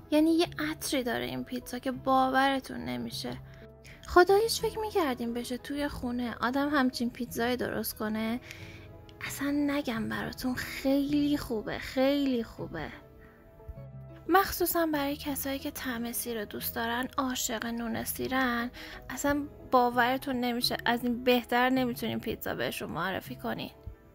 یعنی یه عطری داره این پیتزا که باورتون نمیشه. خداییش فکر میکردیم بشه توی خونه آدم همچین پیتزای درست کنه؟ اصلا نگم براتون، خیلی خوبه، خیلی خوبه. مخصوصا برای کسایی که طعم سیر رو دوست دارن، عاشق نون سیرن، اصلا باورتون نمیشه از این بهتر نمیتونیم پیتزا بهشون معرفی کنین.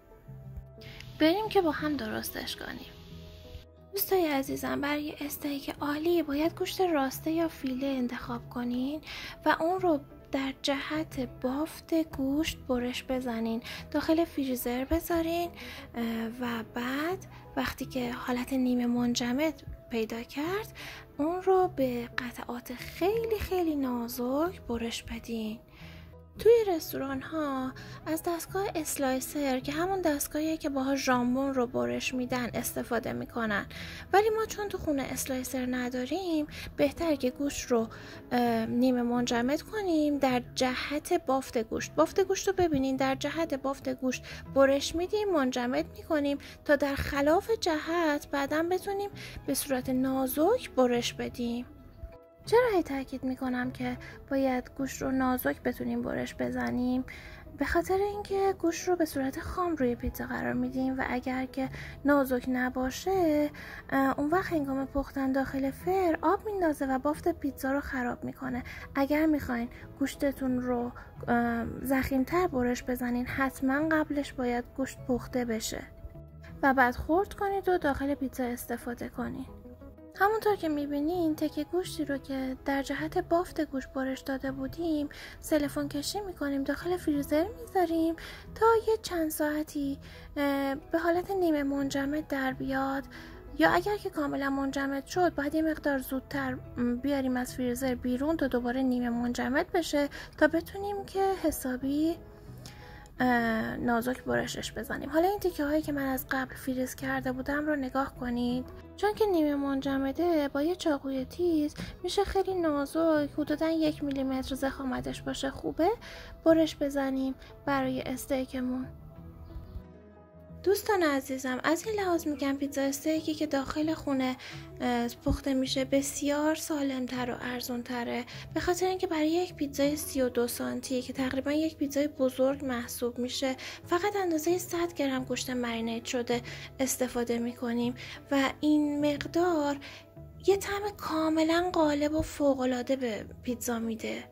بریم که با هم درستش کنیم. دوستای عزیزم، برای استیک عالی باید گوشت راسته یا فیله انتخاب کنین و اون رو در جهت بافت گوشت برش بزنین، داخل فریزر بذارین و بعد وقتی که حالت نیمه منجمد پیدا کرد اون رو به قطعات خیلی خیلی نازک برش بدین. توی رستوران ها از دستگاه اسلایسر که همون دستگاهیه که باها ژامبون رو برش میدن استفاده میکنن، ولی ما چون تو خونه اسلایسر نداریم بهتر که گوشت رو نیمه منجمد کنیم در جهت بافت گوشت رو ببینین در جهت بافت گوشت برش میدیم، منجمد میکنیم تا در خلاف جهت بعداً بتونیم به صورت نازک برش بدیم. چرا تاکید میکنم که باید گوشت رو نازک بتونیم برش بزنیم؟ به خاطر اینکه گوشت رو به صورت خام روی پیتزا قرار میدیم و اگر که نازک نباشه اون وقت هنگام پختن داخل فر آب میندازه و بافت پیتزا رو خراب میکنه. اگر میخواین گوشتتون رو ضخیم‌تر برش بزنین حتما قبلش باید گوشت پخته بشه و بعد خرد کنید و داخل پیتزا استفاده کنید. همونطور که میبینین تکه گوشتی رو که در جهت بافت گوشت برش داده بودیم سلفون کشی میکنیم، داخل فریزر میذاریم تا یه چند ساعتی به حالت نیمه منجمد در بیاد، یا اگر که کاملا منجمد شد باید یه مقدار زودتر بیاریم از فریزر بیرون تا دوباره نیمه منجمد بشه تا بتونیم که حسابی نازک برشش بزنیم. حالا این تیکه هایی که من از قبل فریز کرده بودم رو نگاه کنید، چون که نیمه منجمده با یه چاقوی تیز میشه خیلی نازک، حدودا 1 میلیمتر ضخامتش باشه خوبه برش بزنیم برای استیکمون. دوستان عزیزم، از این لحاظ میگم پیتزا استیکی که داخل خونه پخته میشه بسیار سالمتر و ارزونتره، به خاطر اینکه برای یک پیتزای 32 سانتی که تقریبا یک پیتزای بزرگ محسوب میشه فقط اندازه 100 گرم گوشت مرینیت شده استفاده میکنیم و این مقدار یه طعم کاملا غالب و فوق‌العاده به پیتزا میده.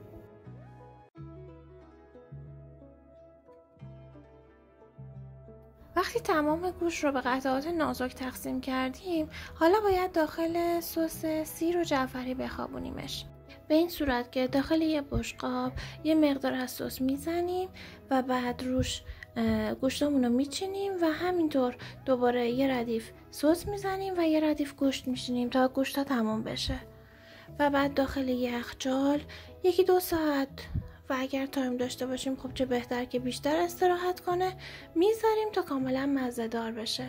وقتی تمام گوشت رو به قطعات نازک تقسیم کردیم حالا باید داخل سس سیر و جعفری بخوابونیمش، به این صورت که داخل یه بشقاب یه مقدار از سس میزنیم و بعد روش گوشتمون رو میچینیم و همینطور دوباره یه ردیف سس میزنیم و یه ردیف گوشت میچینیم تا گوشت ها تموم بشه و بعد داخل یخچال 1-2 ساعت و اگر تایم داشته باشیم خب چه بهتر که بیشتر استراحت کنه میذاریم تا کاملا مزه دار بشه.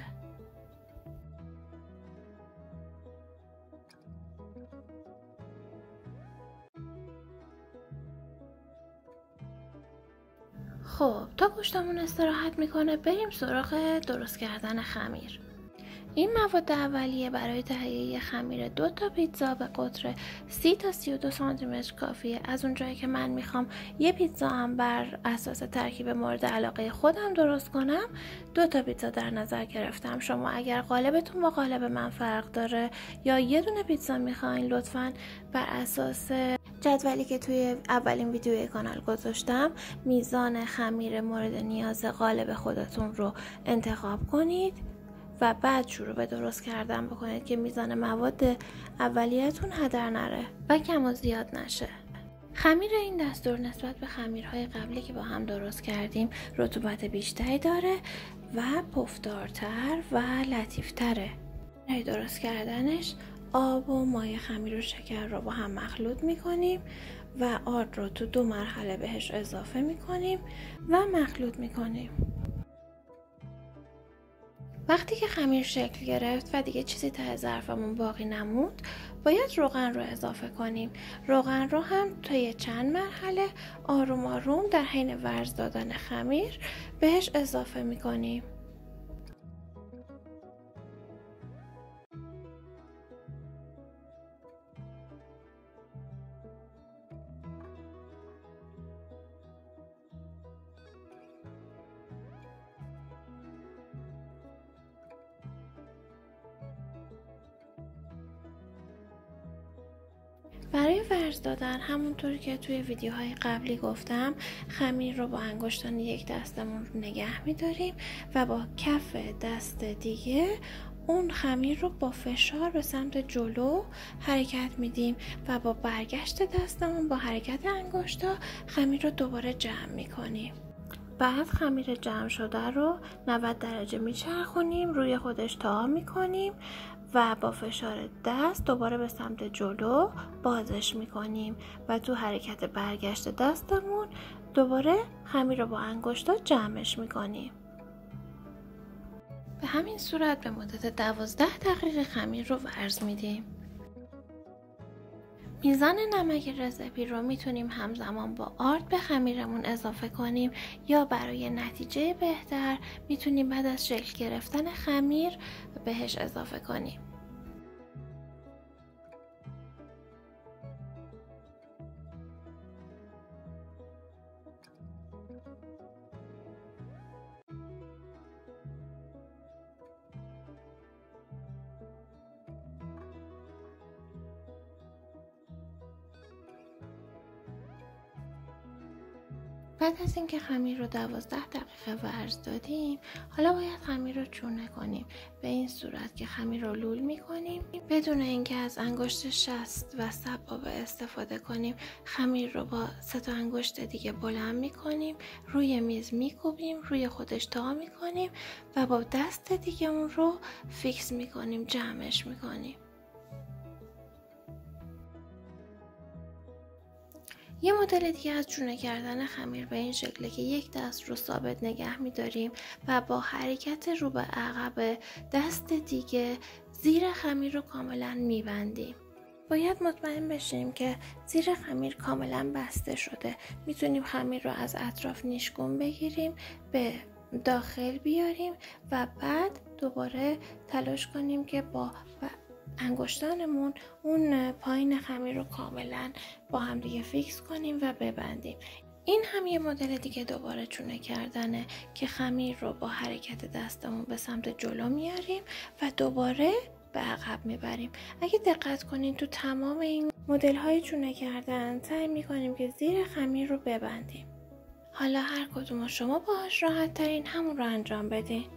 خب تا گوشتمون استراحت میکنه بریم سراغ درست کردن خمیر. این مواد اولیه برای تهیه خمیر 2 تا پیتزا به قطر 30 تا 32 سانتی متر کافیه. از اونجایی که من میخوام یه پیتزا هم بر اساس ترکیب مورد علاقه خودم درست کنم 2 تا پیتزا در نظر گرفتم. شما اگر قالبتون با قالب من فرق داره یا یه دونه پیتزا میخواین لطفاً بر اساس جدولی که توی اولین ویدیوی کانال گذاشتم میزان خمیر مورد نیاز قالب خودتون رو انتخاب کنید و بعد شروع به درست کردن بکنید که میزان مواد اولیه‌تون هدر نره و کم و زیاد نشه. خمیر این دستور نسبت به خمیرهای قبلی که با هم درست کردیم رطوبت بیشتری داره و پفدارتر و لطیفتره. برای درست کردنش آب و مایع خمیر و شکر رو با هم مخلوط میکنیم و آرد رو تو 2 مرحله بهش اضافه میکنیم و مخلوط میکنیم. وقتی که خمیر شکل گرفت و دیگه چیزی ته ظرفمون باقی نموند باید روغن رو اضافه کنیم. روغن رو هم طی چند مرحله آروم آروم در حین ورز دادن خمیر بهش اضافه میکنیم. برای ورز دادن همونطوری که توی ویدیوهای قبلی گفتم خمیر رو با انگشتان یک دستمون رو نگه می‌داریم و با کف دست دیگه اون خمیر رو با فشار به سمت جلو حرکت میدیم و با برگشت دستمون با حرکت انگشتا خمیر رو دوباره جمع میکنیم. بعد خمیر جمع شده رو 90 درجه میچرخونیم، روی خودش تا میکنیم و با فشار دست دوباره به سمت جلو بازش میکنیم و تو حرکت برگشت دستمون دوباره خمیر رو با انگشتا جمعش میکنیم. به همین صورت به مدت 12 دقیقه خمیر رو ورز میدیم. میزان نمک رزپی رو میتونیم همزمان با آرد به خمیرمون اضافه کنیم یا برای نتیجه بهتر میتونیم بعد از شکل گرفتن خمیر بهش اضافه کنیم. بعد از اینکه خمیر رو 12 دقیقه ورز دادیم، حالا باید خمیر رو چونه کنیم. به این صورت که خمیر رو لول میکنیم بدون اینکه از انگشت شست و سبابه استفاده کنیم. خمیر رو با 3 انگشت دیگه بلند میکنیم، روی میز میکوبیم، روی خودش تا میکنیم و با دست دیگه اون رو فیکس میکنیم، جمعش میکنیم. یه مدل دیگه از چونه کردن خمیر به این شکله که یک دست رو ثابت نگه می‌داریم و با حرکت رو به عقب دست دیگه زیر خمیر رو کاملا می‌بندیم. باید مطمئن بشیم که زیر خمیر کاملا بسته شده. میتونیم خمیر رو از اطراف نیشگون بگیریم، به داخل بیاریم و بعد دوباره تلاش کنیم که با انگشتانمون اون پایین خمیر رو کاملا با هم دیگه فیکس کنیم و ببندیم. این هم یه مدل دیگه دوباره چونه کردنه که خمیر رو با حرکت دستمون به سمت جلو میاریم و دوباره به عقب میبریم. اگه دقت کنین تو تمام این مدل های چونه کردن سعی میکنیم که زیر خمیر رو ببندیم. حالا هر کدوم شما باهاش راحت ترین همون رو انجام بدین.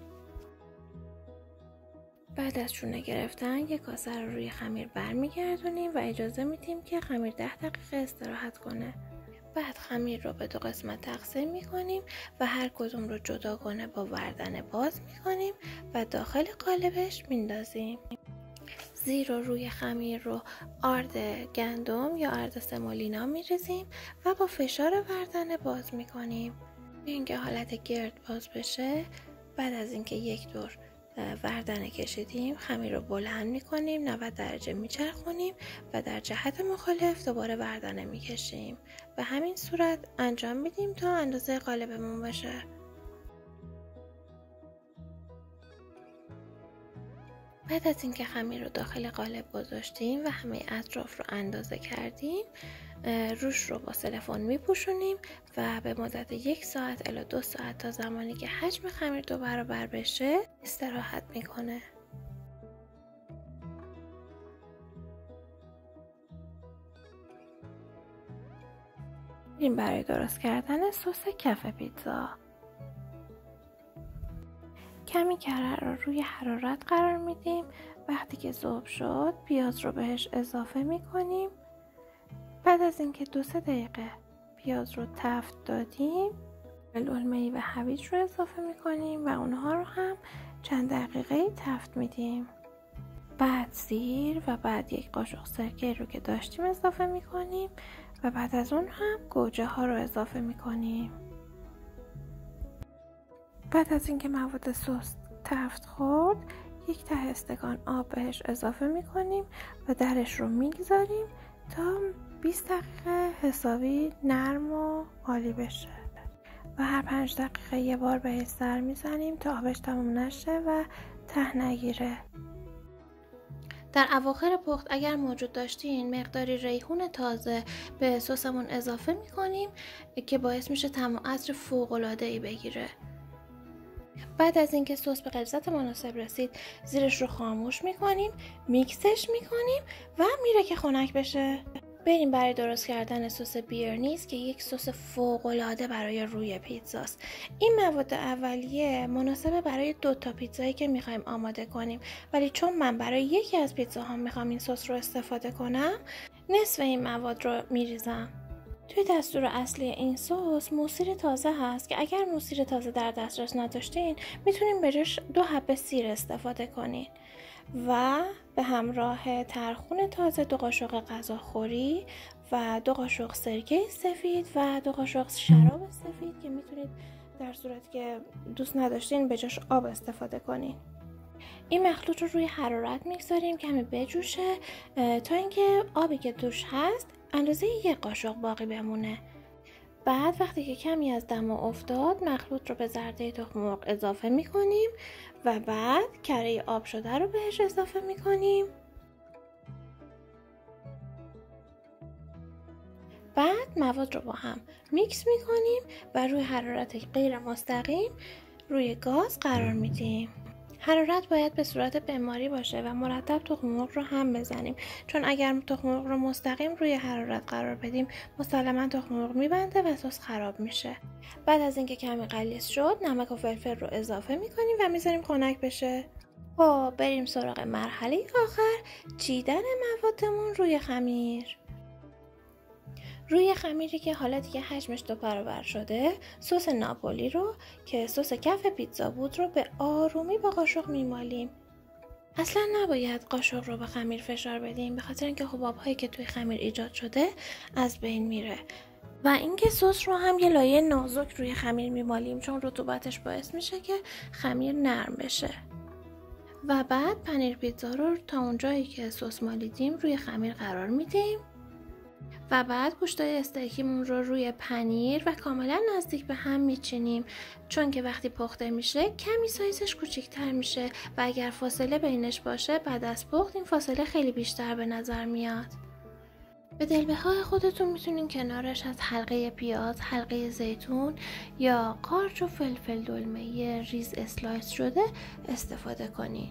بعد از چونه گرفتن یک کاسه رو روی خمیر برمیگردونیم و اجازه میدیم که خمیر 10 دقیقه استراحت کنه. بعد خمیر رو به 2 قسمت تقسیم میکنیم و هر کدوم رو جداگانه با وردن باز میکنیم و داخل قالبش میندازیم. زیر و روی خمیر رو آرد گندم یا آرد سمولینا میریزیم و با فشار وردن باز میکنیم. اینکه حالت گرد باز بشه. بعد از اینکه یک دور وردن کشیدیم خمیر رو بلند میکنیم، 90 درجه میچرخونیم و در جهت مخالف دوباره وردن میکشیم و همین صورت انجام میدیم تا اندازه قالبمون باشه. بعد از اینکه خمیر رو داخل قالب گذاشتیم و همه اطراف رو اندازه کردیم، روش رو با سلفون میپوشونیم و به مدت 1 ساعت الی 2 ساعت تا زمانی که حجم خمیر 2 برابر بشه استراحت میکنه. این برای درست کردن سس کف پیتزا. کمی کره رو روی حرارت قرار میدیم. وقتی که ذوب شد پیاز رو بهش اضافه میکنیم. بعد از اینکه 2-3 دقیقه پیاز رو تفت دادیم للمه‌ای و هویج رو اضافه میکنیم و اونها رو هم چند دقیقه تفت میدیم. بعد سیر و بعد 1 قاشق سرکه رو که داشتیم اضافه میکنیم و بعد از اون هم گوجه ها رو اضافه میکنیم. بعد از اینکه مواد سس تفت خورد 1 ته استکان آب بهش اضافه میکنیم و درش رو میگذاریم تا 20 دقیقه حسابی نرم و عالی بشه و هر 5 دقیقه یه بار بهش سر میزنیم تا آبش تموم نشه و ته نگیره. در اواخر پخت اگر موجود داشتین مقداری ریحون تازه به سسمون اضافه میکنیم که باعث میشه طعم و عطر فوق‌العاده‌ای بگیره. بعد از اینکه سس به غلظت مناسب رسید زیرش رو خاموش میکنیم، میکسش میکنیم و میره که خنک بشه. بریم برای درست کردن سس بیرنیز که یک سس فوق‌العاده برای روی پیتزاست. این مواد اولیه مناسبه برای 2 تا پیتزایی که میخوایم آماده کنیم، ولی چون من برای یکی از پیتزاها میخوام این سس رو استفاده کنم، نصف این مواد رو میریزم. توی دستور اصلی این سس موسیر تازه هست که اگر موسیر تازه در دسترس نداشتین میتونین به جاش 2 حبه سیر استفاده کنین و به همراه ترخون تازه 2 قاشق غذاخوری و 2 قاشق سرکه سفید و 2 قاشق شراب سفید که میتونید در صورتی که دوست نداشتین به جاش آب استفاده کنین. این مخلوط رو روی حرارت میگذاریم کمی بجوشه تا اینکه آبی که توش هست اندازه 1 قاشق باقی بمونه. بعد وقتی که کمی از دم افتاد مخلوط رو به زرده تخم مرغ اضافه میکنیم و بعد کره آب شده رو بهش اضافه میکنیم. بعد مواد رو با هم میکس میکنیم و روی حرارت غیر مستقیم روی گاز قرار میدیم. حرارت باید به صورت بماری باشه و مرتب تخم مرغ رو هم بزنیم، چون اگر تخم مرغ رو مستقیم روی حرارت قرار بدیم مسلما تخم مرغ میبنده و سس خراب میشه. بعد از اینکه کمی غلیظ شد نمک و فلفل رو اضافه میکنیم و میذاریم خنک بشه. خب بریم سراغ مرحله آخر، چیدن موادمون روی خمیر. روی خمیری که حالا دیگه حجمش 2 برابر شده، سس ناپولی رو که سس کف پیتزا بود رو به آرومی با قاشق میمالیم. اصلا نباید قاشق رو به خمیر فشار بدیم، به خاطر اینکه حباب‌هایی که توی خمیر ایجاد شده از بین میره. و اینکه سس رو هم یه لایه نازک روی خمیر میمالیم، چون رطوبتش باعث میشه که خمیر نرم بشه. و بعد پنیر پیتزا رو تا اونجایی که سس مالیدیم روی خمیر قرار میدیم و بعد گوشتای استیکیمون رو روی پنیر و کاملا نزدیک به هم میچینیم، چون که وقتی پخته میشه کمی سایزش کوچیک‌تر میشه و اگر فاصله بینش باشه بعد از پخت این فاصله خیلی بیشتر به نظر میاد. به دلبهای خودتون میتونین کنارش از حلقه پیاز، حلقه زیتون یا قارچ و فلفل دلمه ریز اسلایس شده استفاده کنین.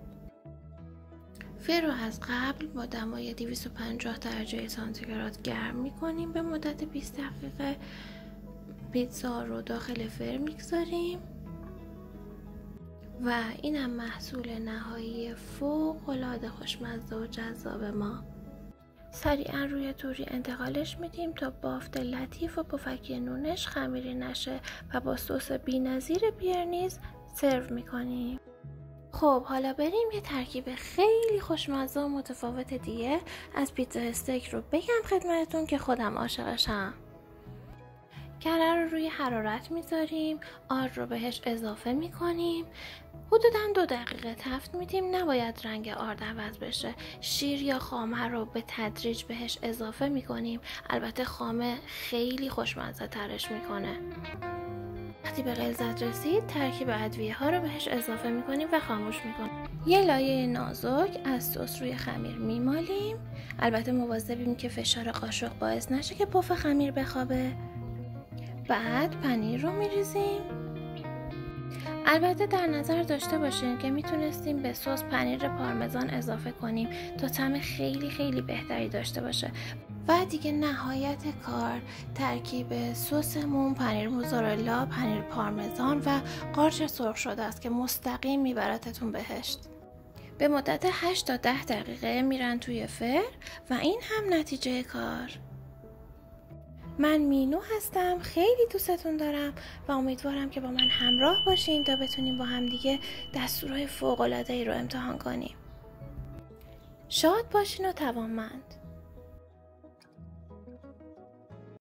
فر رو از قبل با دمای 250 درجه سانتیگراد گرم میکنیم به مدت 20 دقیقه. پیتزا رو داخل فر میگذاریم و اینم محصول نهایی فوق‌العاده خوشمزه و جذاب ما. سریعا روی توری انتقالش میدیم تا بافت لطیف و پفکی نونش خمیری نشه و با سس بی‌نظیر بیرنیز سرو میکنیم. خب حالا بریم یه ترکیب خیلی خوشمزه و متفاوت دیگه از پیتزا استیک رو بگم خدمتتون که خودم عاشقشم. کره رو روی حرارت میذاریم، آرد رو بهش اضافه میکنیم، حدوداً 2 دقیقه تفت میدیم. نباید رنگ آرد عوض بشه. شیر یا خامه رو به تدریج بهش اضافه میکنیم، البته خامه خیلی خوشمزه ترش میکنه. وقتی به غلظت رسید ترکیب ادویه ها رو بهش اضافه میکنیم و خاموش میکنیم. یه لایه نازک از سس روی خمیر میمالیم، البته مواظبیم که فشار قاشق باعث نشه که پف خمیر بخوابه. بعد پنیر رو میریزیم. البته در نظر داشته باشین که میتونستیم به سس پنیر پارمزان اضافه کنیم تا طعم خیلی خیلی بهتری داشته باشه. و دیگه نهایت کار ترکیب سسمون پنیر موزارلا، پنیر پارمزان و قارچ سرخ شده است که مستقیم میبرتتون بهشت. به مدت 8 تا 10 دقیقه میرن توی فر و این هم نتیجه کار. من مینو هستم، خیلی دوستتون دارم و امیدوارم که با من همراه باشین تا بتونیم با هم دیگه دستورهای فوق‌العاده‌ای رو امتحان کنیم. شاد باشین و توانمند.